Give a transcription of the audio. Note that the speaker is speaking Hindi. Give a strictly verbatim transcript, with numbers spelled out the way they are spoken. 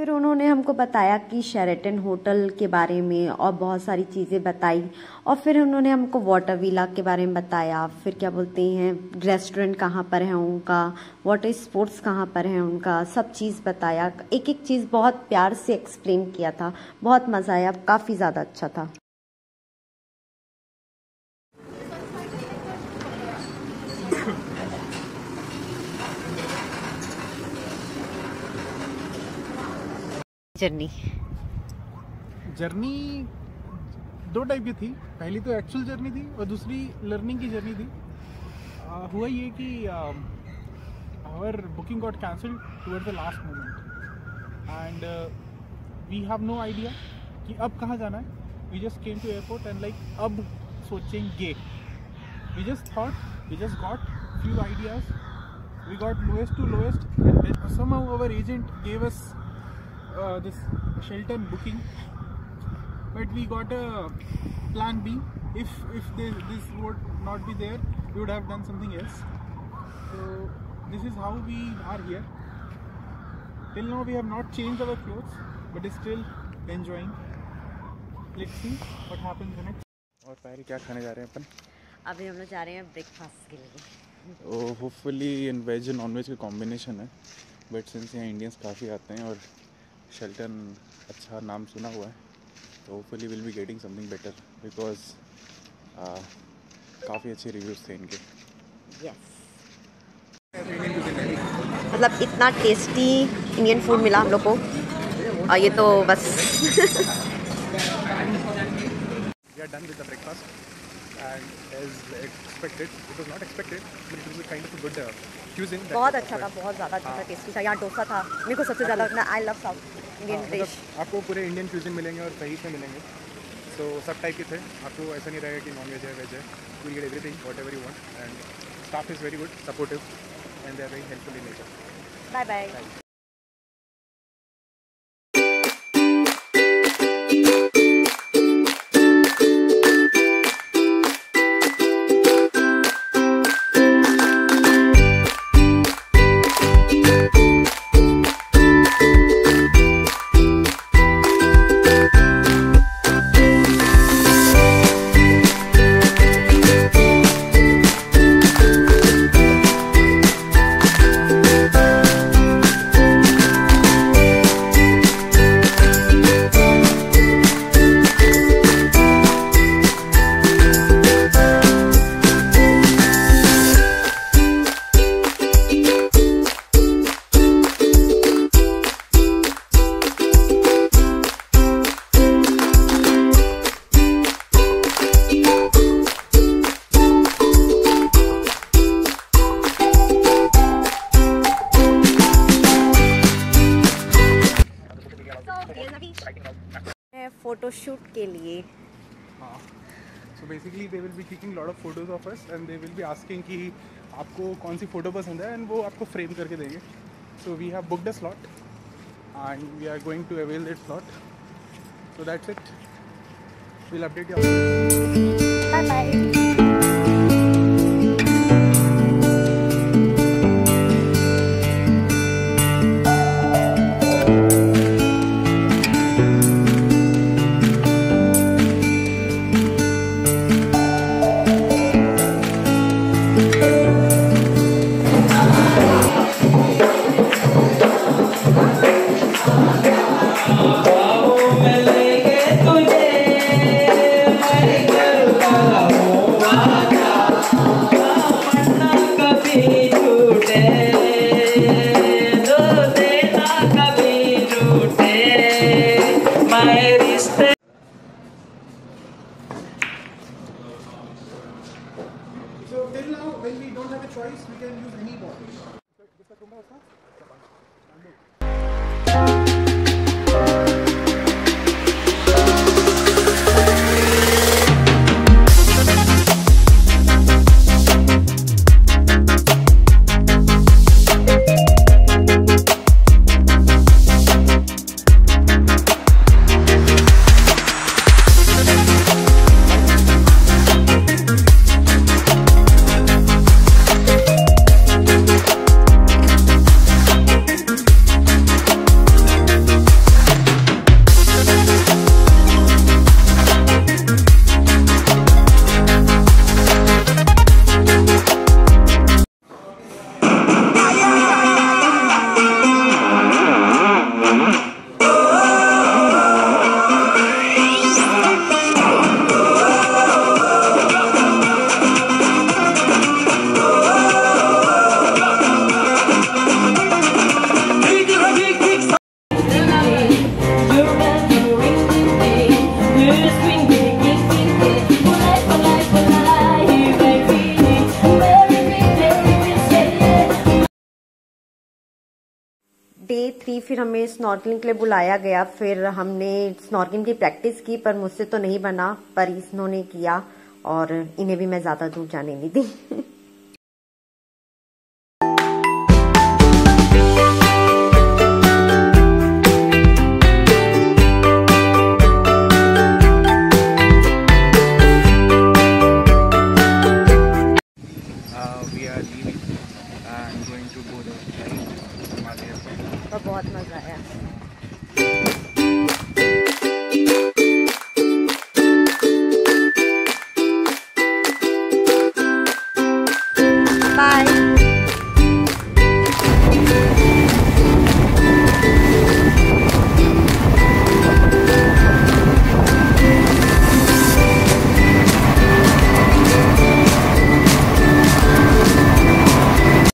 फिर उन्होंने हमको बताया कि शेरेटन होटल के बारे में और बहुत सारी चीज़ें बताई, और फिर उन्होंने हमको वाटर विला के बारे में बताया, फिर क्या बोलते हैं रेस्टोरेंट कहाँ पर है उनका, वाटर स्पोर्ट्स कहाँ पर है उनका, सब चीज़ बताया। एक एक चीज़ बहुत प्यार से एक्सप्लेन किया था, बहुत मज़ा आया, काफ़ी ज़्यादा अच्छा था। जर्नी जर्नी दो टाइप की थी। पहली तो एक्चुअल जर्नी थी और दूसरी लर्निंग की जर्नी थी। uh, हुआ ये कि our booking got cancelled towards the last moment and we have no idea कि अब कहाँ जाना है। We just came to airport and like अब सोचेंगे। We just thought we just got few ideas, we got lowest to lowest and somehow our agent gave us Uh, this Sheraton booking, but we got a plan B. If if this, this would not be there, we would have done something else. So this is how we are here. Till now we have not changed our clothes, but still enjoying. Let's see what happens next. और पहले क्या खाने जा रहे हैं अपन? अभी हम लोग जा रहे हैं ब्रेकफास्ट के लिए। Oh hopefully in veg and non veg का कॉम्बिनेशन है, बट सिंस यहाँ इंडियंस काफ़ी आते हैं और शेल्टन अच्छा नाम सुना हुआ है, तो hopefully will be getting something better because काफ़ी अच्छे रिव्यूज़ थे इनके। yes. मतलब इतना टेस्टी इंडियन फूड मिला हम लोग को, और ये तो बस We are done with the breakfast and as expected, it was not expected, but it was a kind of a good uh, cuisine. बहुत अच्छा था, बहुत ज़्यादा अच्छा था, टेस्टी था। यहाँ डोसा था, मेरे को सबसे ज़्यादा अपना I love South Indian dish. आपको पूरे इंडियन क्यूजिन मिलेंगे और सही से मिलेंगे, तो so, सब टाइप के थे। आपको ऐसा नहीं रहेगा कि नॉन वेज है वेज है, you get everything what ever you want and staff is very good, supportive and they are very helpful in nature. Bye bye. Photoshoot के लिए। हाँ, so basically they will be taking lot of photos of us and they will be asking कि आपको कौन सी फ़ोटो पसंद है, एंड वो आपको फ्रेम करके देंगे। So we have booked a slot and we are going to avail that slot, so that's it, will update you. Bye bye. So till now, when we don't have a choice, we can use any bottle. Day three फिर हमें स्नॉर्कलिंग के लिए बुलाया गया। फिर हमने स्नॉर्कलिंग की प्रैक्टिस की, पर मुझसे तो नहीं बना, पर इन्होंने किया और इन्हें भी मैं ज्यादा दूर जाने नहीं दी।